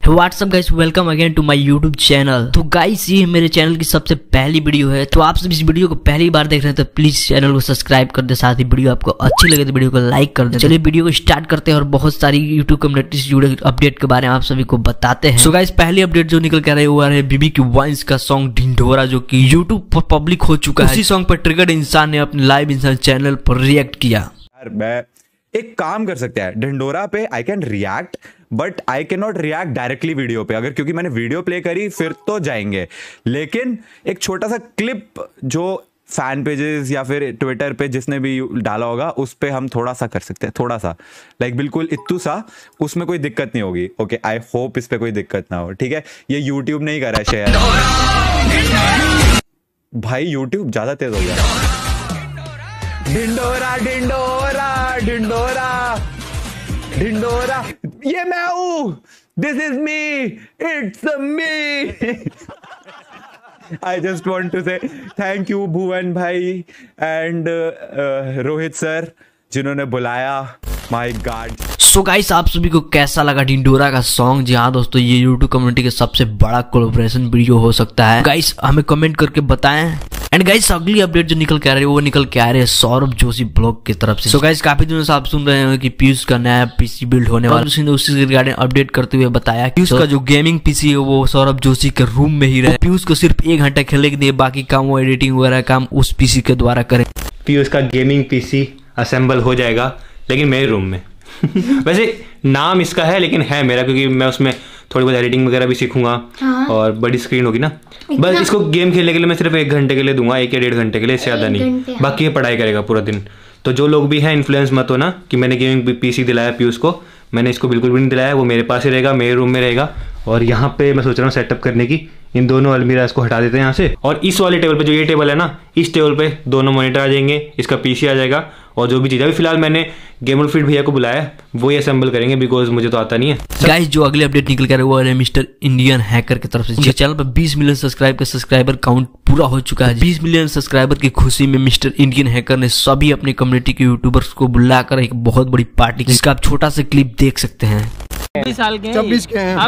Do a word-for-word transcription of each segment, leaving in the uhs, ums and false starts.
तो what's up guys, welcome again to my YouTube channel. तो guys ये मेरे चैनल की सबसे पहली वीडियो है, तो आप सब इस वीडियो को पहली बार देख रहे हैं तो प्लीज चैनल को सब्सक्राइब कर दे, साथ ही वीडियो आपको अच्छी लगे तो वीडियो को लाइक कर दे। चलिए वीडियो को स्टार्ट करते हैं और बहुत सारी यूट्यूब कम्युनिटी से जुड़े अपडेट के बारे में आप सभी को बताते हैं। सो गाइस पहली अपडेट जो निकल कर रही है वो आ रही है बीबी की वाइन्स का सॉन्ग ढिंढोरा, जो कि यूट्यूब पर पब्लिक हो चुका है। उसी सॉन्ग पर ट्रिगर्ड इंसान ने अपने लाइव इंसान चैनल पर रिएक्ट किया। यार मैं एक काम कर सकते हैं, ढिंढोरा पे I can react but I can not react directly video पे। अगर क्योंकि मैंने वीडियो प्ले करी फिर तो जाएंगे, लेकिन एक छोटा सा क्लिप जो फैन पेजेस या फिर ट्विटर पे जिसने भी डाला होगा उस पे हम थोड़ा सा कर सकते हैं, थोड़ा सा लाइक बिल्कुल इत्तू सा, उसमें कोई दिक्कत नहीं होगी। ओके आई होप इस पे कोई दिक्कत ना हो, ठीक है। ये यूट्यूब नहीं करा है शेयर, भाई यूट्यूब ज्यादा तेज हो गया। ढिंढोरा ढिंढोरा ढिंढोरा ढिंढोरा, ये मैं हूं, this is me, it's me. I just want to say thank you Bhuvan भाई एंड रोहित सर जिन्होंने बुलाया। My God. सो गाइस आप सभी को कैसा लगा ढिंढोरा का सॉन्ग? जी हाँ दोस्तों, ये यूट्यूब कम्युनिटी का सबसे बड़ा कोलैबोरेशन वीडियो हो सकता है। गाइस हमें कमेंट करके बताएं। एंड गाइस अगली अपडेट जो निकल के आ रही है वो निकल के आ रही है सौरभ जोशी ब्लॉग की तरफ से। सो गाइस काफी दिनों से आप सुन रहे हैं कि पीयूष का नया पीसी बिल्ड होने वाला है, उसने उसी के रिगार्डिंग अपडेट करते हुए बताया कि पीयूष का जो गेमिंग पीसी है वो सौरभ जोशी के रूम में ही रहे। पीयूष को सिर्फ एक घंटा खेलने के लिए, बाकी काम वो एडिटिंग वगैरह काम उस पीसी के द्वारा करे। पीयूष का गेमिंग पीसी असेंबल हो जाएगा लेकिन मेरे रूम में। वैसे नाम इसका है लेकिन है मेरा, क्योंकि मैं उसमें थोड़ी बहुत एडिटिंग वगैरह भी सीखूंगा। हाँ। और बड़ी स्क्रीन होगी ना, बस इसको गेम खेलने के लिए मैं सिर्फ एक घंटे के लिए दूंगा, एक या डेढ़ घंटे के लिए, इससे ज़्यादा नहीं। बाकी ये पढ़ाई करेगा पूरा दिन। तो जो लोग भी हैं इन्फ्लुएंस मत हो ना कि मैंने गेमिंग पीसी दिलाया पीयूष को, मैंने इसको बिल्कुल भी नहीं दिलाया। वो मेरे पास ही रहेगा, मेरे रूम में रहेगा। और यहाँ पे मैं सोच रहा हूँ सेटअप करने की, इन दोनों अलमीराज को हटा देते हैं यहाँ से, और इस वाले टेबल पे जो ये टेबल है ना, इस टेबल पे दोनों मॉनिटर आ जाएंगे, इसका पीसी आ जाएगा, और जो भी चीज़ अभी फिलहाल मैंने गेमर फिट भैया को बुलाया वो ये असेंबल करेंगे, बिकॉज मुझे तो आता नहीं है। गाइस जो अगली अपडेट निकल कर वो है मिस्टर इंडियन हैकर की तरफ से। जिस चैनल पर बीस मिलियन सब्सक्राइब का सब्सक्राइबर काउंट पूरा हो चुका है। बीस मिलियन सब्सक्राइबर की खुशी में मिस्टर इंडियन हैकर ने सभी अपनी कम्युनिटी के यूट्यूबर्स को बुलाकर एक बहुत बड़ी पार्टी, जिसका आप छोटा सा क्लिप देख सकते हैं। छब्बीस साल के छब्बीस के हैं।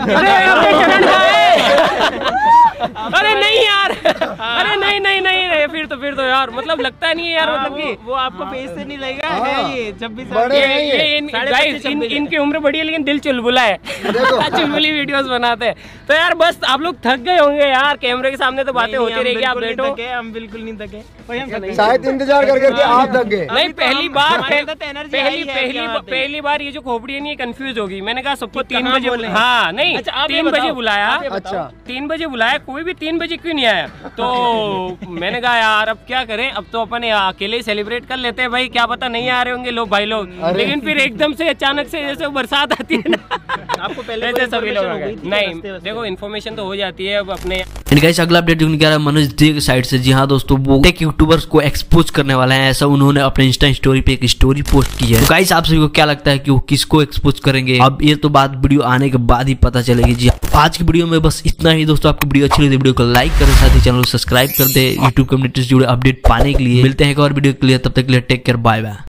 अरे नहीं यार, अरे नहीं नहीं नहीं नहीं फिर तो फिर तो यार मतलब लगता नहीं है यार, मतलब कि वो आपको फेस से नहीं लगेगा है। ये छब्बीस ये ये इन, गाइस इन, इनकी उम्र बड़ी है लेकिन दिल चुलबुला है। चुलबुली वीडियोस बनाते हैं। तो यार बस आप लोग थक गए होंगे यार, कैमरे के सामने तो बातें होती रहेगी, आप बैठो। हम बिल्कुल नहीं थके, शायद इंतजार कर करके आप थक गए। नहीं पहली बार पहली पहली पहली बार ये जो खोपड़ी है नहीं कंफ्यूज होगी। मैंने कहा सबको तीन बजे, हाँ नहीं तीन बजे बुलाया। अच्छा तीन बजे बुलाया, कोई भी तीन बजे क्यों नहीं आया? तो मैंने कहा यार अब क्या करें, अब तो अपन अकेले ही सेलिब्रेट कर लेते हैं भाई, क्या पता नहीं आ रहे होंगे लोग भाई लोग। लेकिन फिर एकदम से अचानक से जैसे बरसात आती है ना, आपको पहले से सभी लोग नहीं, देखो इन्फॉर्मेशन तो हो जाती है अब अपने। गाइस अगला अपडेट निकल रहा है मनोज दे की साइड से। जी हाँ दोस्तों, वो टेक यूट्यूबर्स को एक्सपोज करने वाला है, ऐसा उन्होंने अपने इंस्टा स्टोरी पे एक स्टोरी पोस्ट की है। तो गाइस आप सभी को क्या लगता है कि वो किसको एक्सपोज करेंगे? अब ये तो बात वीडियो आने के बाद ही पता चलेगी। जी आज की वीडियो में बस इतना ही दोस्तों। आपको वीडियो अच्छी लगी वीडियो को लाइक करें, साथ ही चैनल को सब्सक्राइब कर दे यूट्यूब कम्युनिटी से जुड़े अपडेट पाने के लिए। मिलते हैं एक और वीडियो के लिए, तब तक के लिए टेक केयर, बाय बाय।